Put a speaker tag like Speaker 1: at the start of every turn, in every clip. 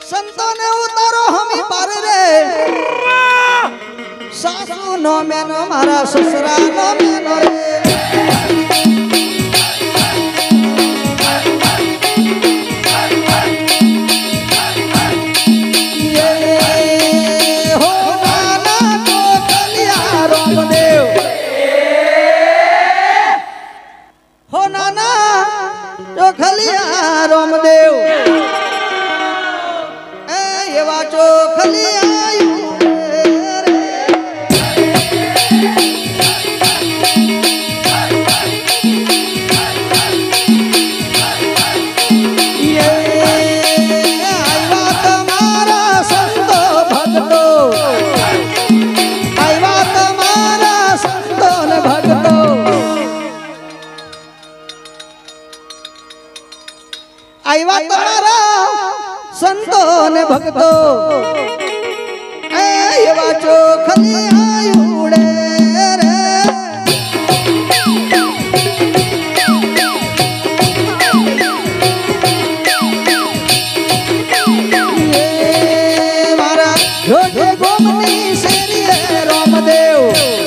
Speaker 1: संतो ने उतारो हमी पार रे सासू नो मेनो मारा ससुरा नो मेनो रे रामदेव ए वाचो खलिया आईवा तुम्हारा संतो ने भक्तो ए वाचो खलिया उड़े रे ये मारा जोगे गोमनी शेरिए रामदेव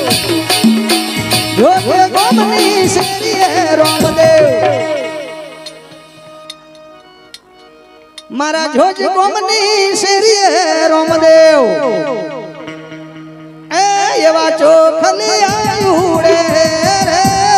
Speaker 1: जोगे गोमनी शेरिए रामदेव मारा झोज गोमनी शेरिए रामदेव ए ये वाचो खलिया उड़े रे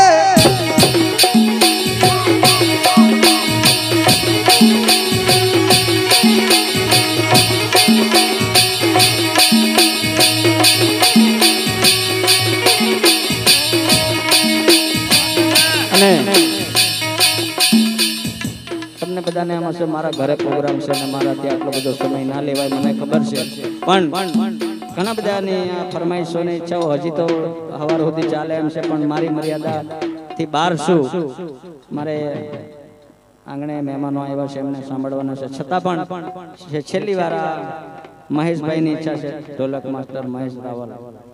Speaker 1: તમને બધાને આમાં છે મારા ઘરે પ્રોગ્રામ છે ને મારા ત્યાં આટલો બધો સમય ના લેવાય મને ખબર છે પણ ઘણા બધાની આ ફરમાઈશોની ઈચ્છાઓ હજી તો હવાર સુધી ચાલે એમ છે પણ મારી મર્યાદાથી બહાર છું મારે આંગણે મહેમાનો આવ્યા છે એમને સાંભળવાના છે છતાં પણ છેલ્લી વાર આ મહેશભાઈની ઈચ્છા છે ઢોલક માસ્ટર મહેશ રાવલ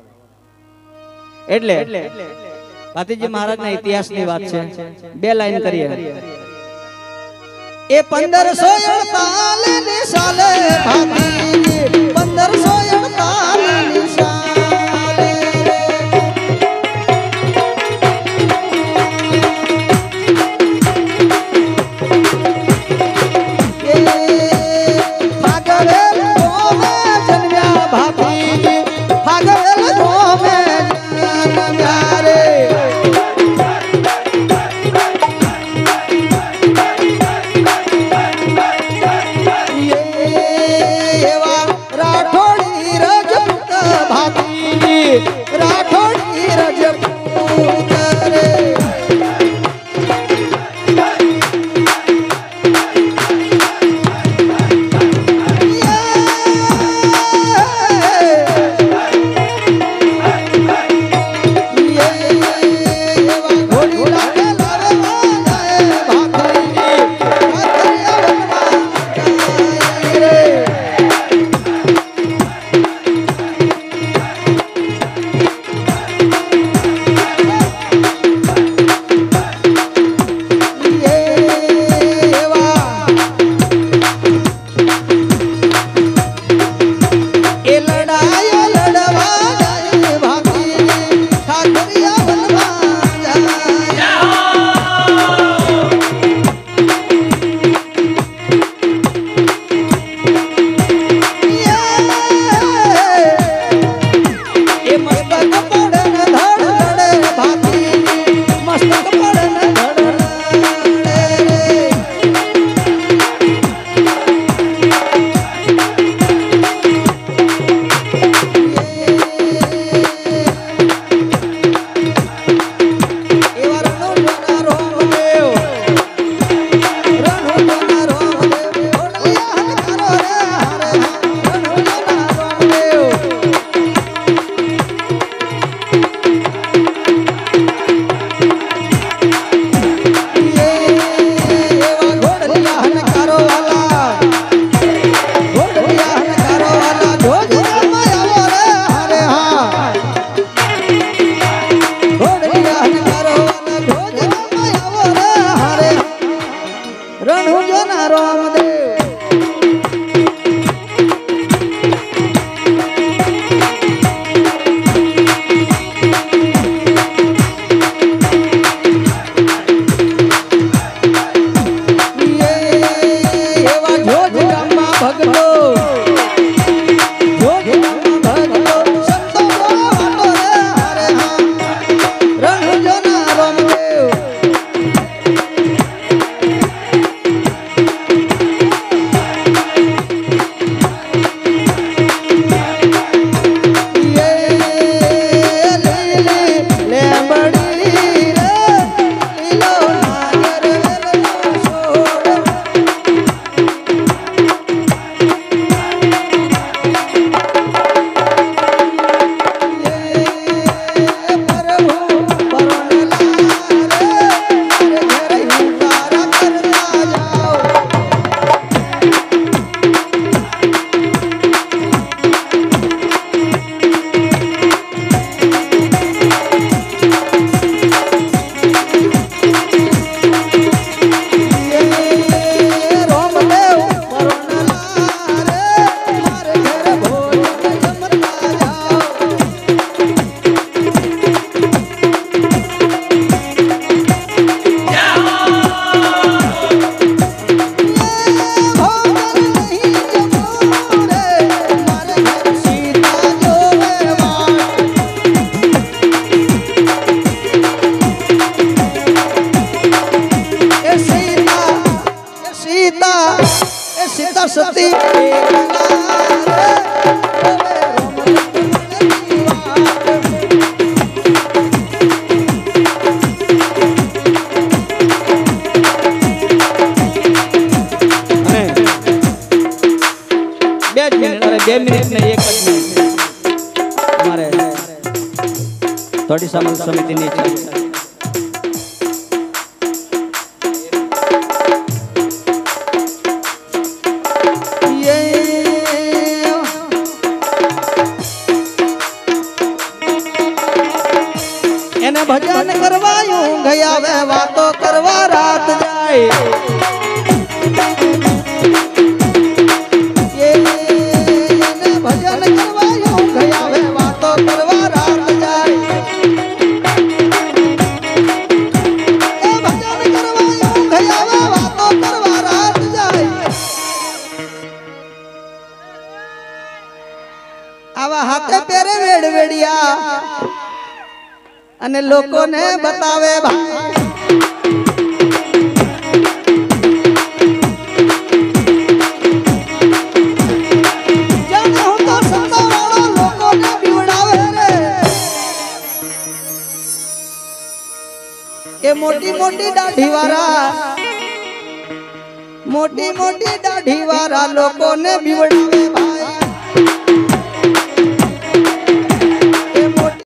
Speaker 1: એટલે ભાતીજી મહારાજના ઇતિહાસની વાત છે બે લાઈન કરીએ ए 1548 साले भातीजी 1548 साले भागवेल गोमे जन्म्या भातीजी भागवेल गोमे जन्म्या रे एवा સીતા સતી બે મિનિટ ને એક જ મિનિટ અમારે થોડી સમાજ સમિતિની એને ભજન કરવાયું ગયા વે વાતો કરવા રાત જાય આવા હાથે પેરે વેડવેડિયા અને લોકોને બતાવે ભાઈ જાણે હું તો સત્તાવાળો લોકોને બીવડાવે રે એ મોટી મોટી દાઢી વાળા લોકોને બીવડાવે ભાઈ